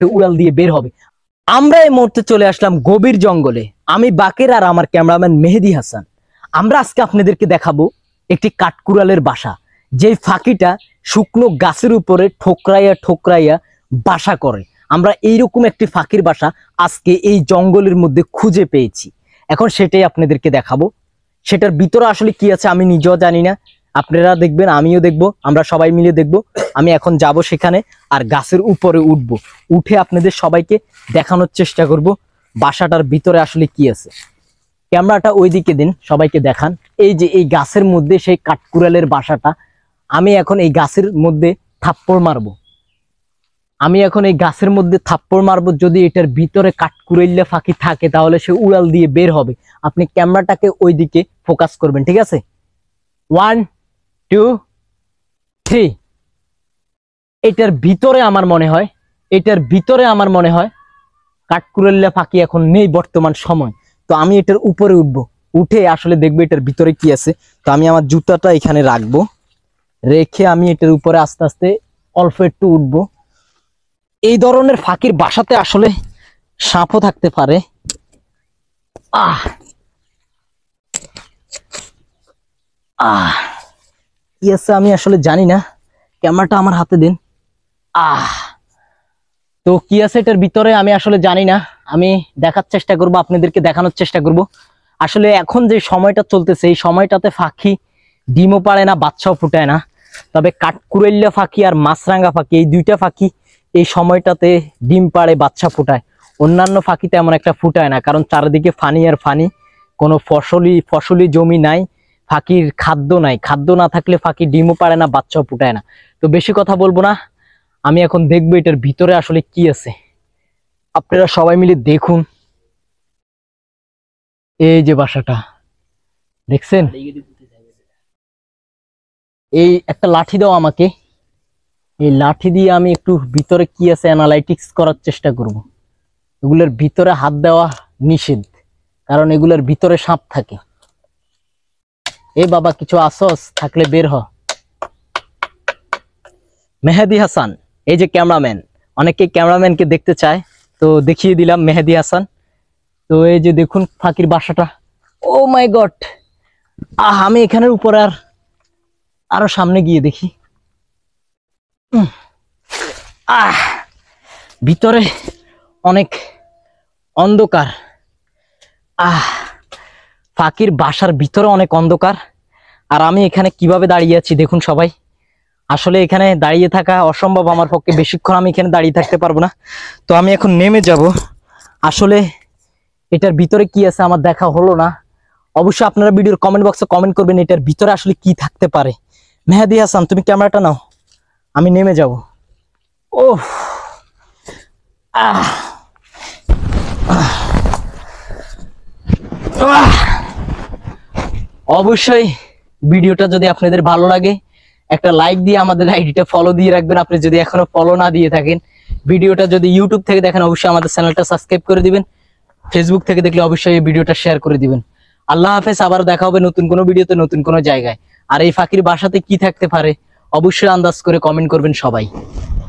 উড়াল দিয়ে বের হবে। আমরা এই মুহূর্তে চলে আসলাম গভীর জঙ্গলে। আমি বাকের আর আমার ক্যামেরাম্যান মেহেদি হাসান। আমরা আজকে আপনাদেরকে দেখাবো একটি কাঠকুড়ালের বাসা, যেই ফাঁকিটা শুকনো গাছের উপরে ঠোকরাইয়া ঠোকরাইয়া বাসা করে। আমরা এইরকম একটি ফাঁকির বাসা আজকে এই জঙ্গলের মধ্যে খুঁজে পেয়েছি। এখন সেটাই আপনাদেরকে দেখাবো। সেটার ভিতরে আসলে কি আছে আমি নিজেও জানি না, আপনারা দেখবেন, আমিও দেখবো, আমরা সবাই মিলে দেখবো। আমি এখন যাব সেখানে আর গাছের উপরে উঠে আপনাদের সবাইকে দেখানোর চেষ্টা করব বাসাটার ভিতরে আসলে কি আছে। ক্যামেরাটা ওইদিকে দিন, সবাইকে দেখান। এই যে এই গাছের মধ্যে সেই কাঠকুড়ালের বাসাটা। আমি এখন এই গাছের মধ্যে থাপ্পড় মারবো। যদি এটার ভিতরে কাঠকুড়াইল্লা ফাঁকি থাকে তাহলে সে উড়াল দিয়ে বের হবে। আপনি ক্যামেরাটাকে ওইদিকে ফোকাস করবেন, ঠিক আছে? 1 2 3। এটার ভিতরে আমার মনে হয় কাঠকুড়াইল্লা ফাঁকি এখন নেই বর্তমান সময়। তো আমি এটার উপরে উঠে আসলে দেখবো এটার ভিতরে কি আছে। তো আমি আমার জুতাটা এখানে রাখবো, রেখে আমি এটার উপরে আস্তে আস্তে অল্প একটু উঠবো। এই ধরনের ফাঁকির বাসাতে আসলে সাপও থাকতে পারে। কি আছে আমি আসলে জানি না, ক্যামেরাটা আমার হাতে দিন। তো কি আছে এটার ভিতরে আমি আসলে জানি না, আমি দেখার চেষ্টা করব, আপনাদেরকে দেখানোর চেষ্টা করব। আসলে এখন যে সময়টা চলতেছে এই সময়টাতে ফাঁকি ডিমও পাড়ে না, বাচ্চাও ফুটায় না। তবে কাঠকুড়াইল্লা ফাঁকি আর মাছরাঙ্গা ফাঁকি, এই দুইটা ফাঁকি এই সময়টাতে ডিম পাড়ে, বাচ্চা ফুটায়। অন্যান্য ফাঁকিতে এমন একটা ফুটায় না, কারণ চারিদিকে ফানি আর ফানি, কোনো ফসলি জমি নাই, ফাঁকির খাদ্য নাই। খাদ্য না থাকলে ফাঁকি ডিমও পাড়ে না, বাচ্চাও ফুটায় না। তো বেশি কথা বলবো না, আমি এখন দেখবো এটার ভিতরে আসলে কি আছে। আপনারা সবাই মিলে দেখুন। এই যে বাসাটা দেখছেন, এই একটা লাঠি দাও আমাকে। এই লাঠি দিয়ে আমি একটু ভিতরে কি আছে অ্যানালাইটিক্স করার চেষ্টা করব। এগুলোর ভিতরে হাত দেওয়া নিষেধ, কারণ এগুলোর ভিতরে সাপ থাকে। এ বাবা, কিছু আসস থাকলে বের হ। মেহেদি হাসান, এই যে ক্যামেরাম্যান, অনেকে ক্যামেরাম্যানকে দেখতে চায়, তো দেখিয়ে দিলাম মেহেদি হাসান। তো এই যে দেখুন ফাঁকির বাসাটা। ও মাই গড, আমি এখানের উপরে আরো সামনে গিয়ে দেখি। ভিতরে অনেক অন্ধকার। ফাঁকির বাসার ভিতরে অনেক অন্ধকার। আর আমি এখানে কিভাবে দাঁড়িয়ে আছি দেখুন সবাই। আসলে এখানে দাঁড়িয়ে থাকা অসম্ভব আমার পক্ষে, বেশিক্ষণ আমি এখানে দাঁড়িয়ে থাকতে পারবো না। তো আমি এখন নেমে যাব। আসলে এটার ভিতরে কি আছে আমার দেখা হলো না। অবশ্যই আপনারা ভিডিওর কমেন্ট বক্সে কমেন্ট করবেন এটার ভিতরে আসলে কি থাকতে পারে। মেহেদি হাসান, তুমি ক্যামেরাটা নাও, আমি নেমে যাব। ও অবশ্যই ভিডিওটা যদি আপনাদের ভালো লাগে একটা লাইক দিয়ে আমাদের আইডিটা ফলো দিয়ে রাখবেন। আপনি যদি এখনো ফলো না দিয়ে থাকেন, ভিডিওটা যদি ইউটিউব থেকে দেখেন অবশ্যই আমাদের চ্যানেলটা সাবস্ক্রাইব করে দিবেন। ফেসবুক থেকে দেখলে অবশ্যই এই ভিডিওটা শেয়ার করে দিবেন। আল্লাহ হাফেজ, আবার দেখা হবে নতুন কোনো ভিডিওতে, নতুন কোনো জায়গায়। আর এই ফাঁকির বাসাতে কি থাকতে পারে অবশ্যই আন্দাজ করে কমেন্ট করবেন সবাই।